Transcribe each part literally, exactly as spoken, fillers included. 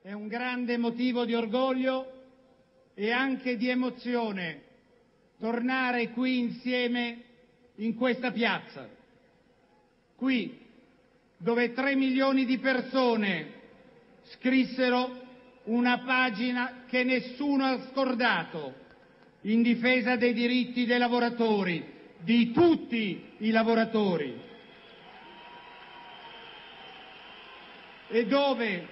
È un grande motivo di orgoglio e anche di emozione tornare qui insieme in questa piazza, qui dove tre milioni di persone scrissero una pagina che nessuno ha scordato in difesa dei diritti dei lavoratori, di tutti i lavoratori, e dove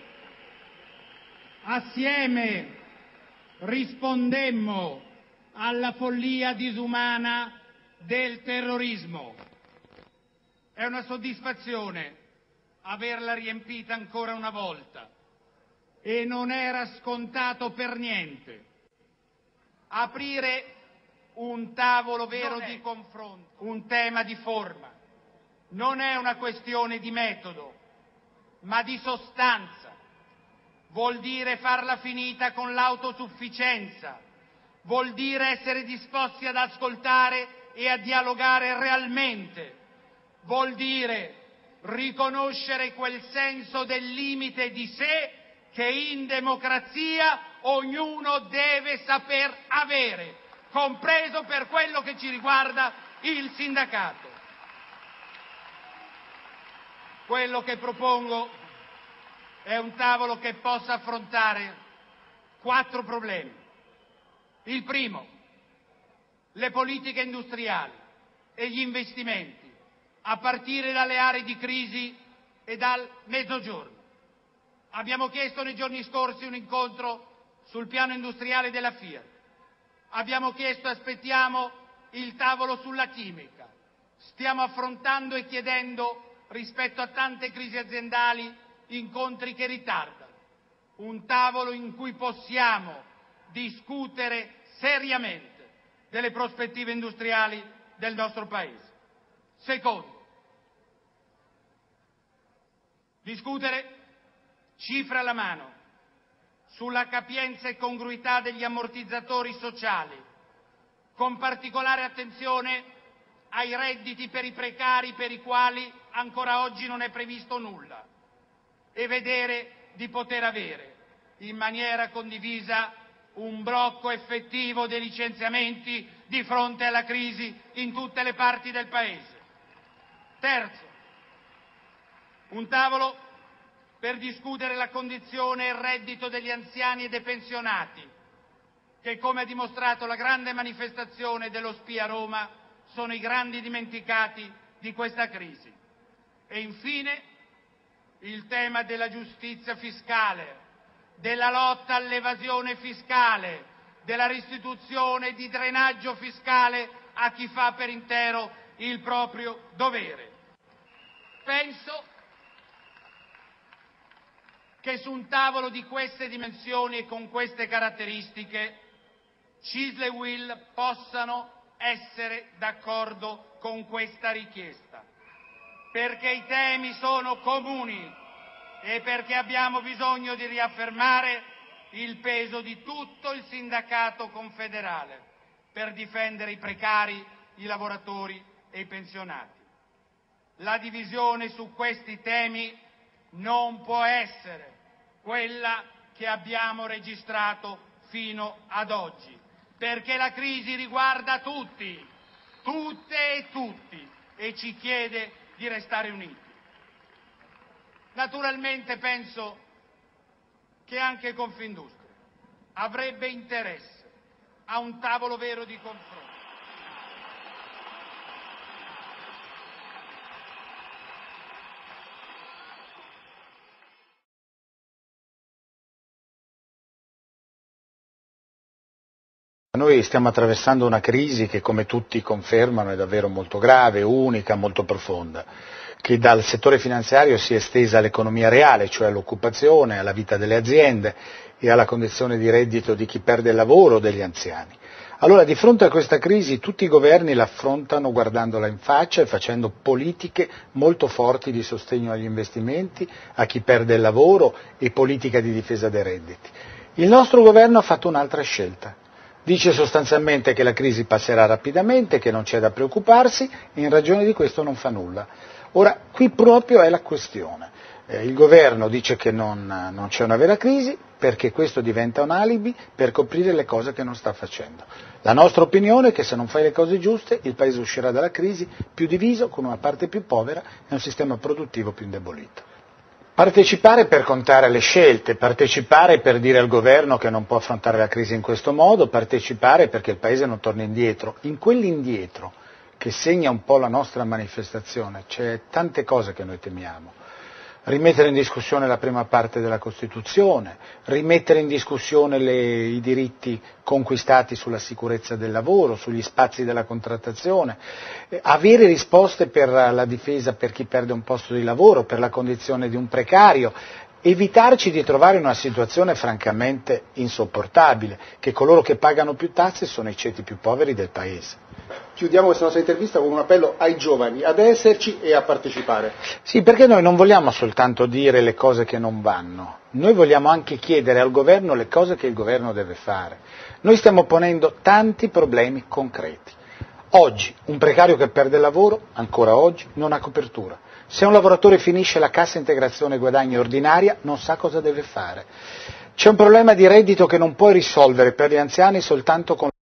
assieme rispondemmo alla follia disumana del terrorismo. È una soddisfazione averla riempita ancora una volta e non era scontato per niente. Aprire un tavolo vero di confronto, un tema di forma, non è una questione di metodo, ma di sostanza. Vuol dire farla finita con l'autosufficienza, vuol dire essere disposti ad ascoltare e a dialogare realmente, vuol dire riconoscere quel senso del limite di sé che in democrazia ognuno deve saper avere, compreso, per quello che ci riguarda, il sindacato. Quello che propongo è un tavolo che possa affrontare quattro problemi. Il primo, le politiche industriali e gli investimenti, a partire dalle aree di crisi e dal Mezzogiorno. Abbiamo chiesto nei giorni scorsi un incontro sul piano industriale della Fiat. Abbiamo chiesto e aspettiamo il tavolo sulla chimica. Stiamo affrontando e chiedendo, rispetto a tante crisi aziendali, incontri che ritardano. Un tavolo in cui possiamo discutere seriamente delle prospettive industriali del nostro Paese. Secondo, discutere, cifra alla mano, sulla capienza e congruità degli ammortizzatori sociali, con particolare attenzione ai redditi per i precari per i quali ancora oggi non è previsto nulla, e vedere di poter avere in maniera condivisa un blocco effettivo dei licenziamenti di fronte alla crisi in tutte le parti del Paese. Terzo, un tavolo per discutere la condizione e il reddito degli anziani e dei pensionati, che, come ha dimostrato la grande manifestazione dello S P I a Roma, sono i grandi dimenticati di questa crisi. E infine il tema della giustizia fiscale, della lotta all'evasione fiscale, della restituzione di drenaggio fiscale a chi fa per intero il proprio dovere. Penso che su un tavolo di queste dimensioni e con queste caratteristiche CISL e U I L possano essere d'accordo con questa richiesta, perché i temi sono comuni e perché abbiamo bisogno di riaffermare il peso di tutto il sindacato confederale per difendere i precari, i lavoratori e i pensionati. La divisione su questi temi non può essere quella che abbiamo registrato fino ad oggi, perché la crisi riguarda tutti, tutte e tutti, e ci chiede di restare uniti. Naturalmente penso che anche Confindustria avrebbe interesse a un tavolo vero di confronto. Noi stiamo attraversando una crisi che, come tutti confermano, è davvero molto grave, unica, molto profonda, che dal settore finanziario si è estesa all'economia reale, cioè all'occupazione, alla vita delle aziende e alla condizione di reddito di chi perde il lavoro o degli anziani. Allora, di fronte a questa crisi, tutti i governi l'affrontano guardandola in faccia e facendo politiche molto forti di sostegno agli investimenti, a chi perde il lavoro e politica di difesa dei redditi. Il nostro governo ha fatto un'altra scelta. Dice sostanzialmente che la crisi passerà rapidamente, che non c'è da preoccuparsi e in ragione di questo non fa nulla. Ora, qui proprio è la questione. Eh, il governo dice che non, non c'è una vera crisi perché questo diventa un alibi per coprire le cose che non sta facendo. La nostra opinione è che se non fai le cose giuste il Paese uscirà dalla crisi più diviso, con una parte più povera e un sistema produttivo più indebolito. Partecipare per contare le scelte, partecipare per dire al governo che non può affrontare la crisi in questo modo, partecipare perché il Paese non torni indietro. In quell'indietro che segna un po' la nostra manifestazione c'è tante cose che noi temiamo. Rimettere in discussione la prima parte della Costituzione, rimettere in discussione le, i diritti conquistati sulla sicurezza del lavoro, sugli spazi della contrattazione, eh, avere risposte per la difesa per chi perde un posto di lavoro, per la condizione di un precario, evitarci di trovare una situazione francamente insopportabile, che coloro che pagano più tasse sono i ceti più poveri del Paese. Chiudiamo questa nostra intervista con un appello ai giovani ad esserci e a partecipare. Sì, perché noi non vogliamo soltanto dire le cose che non vanno, noi vogliamo anche chiedere al governo le cose che il governo deve fare. Noi stiamo ponendo tanti problemi concreti. Oggi un precario che perde il lavoro, ancora oggi, non ha copertura. Se un lavoratore finisce la cassa integrazione guadagni ordinaria non sa cosa deve fare. C'è un problema di reddito che non puoi risolvere per gli anziani soltanto con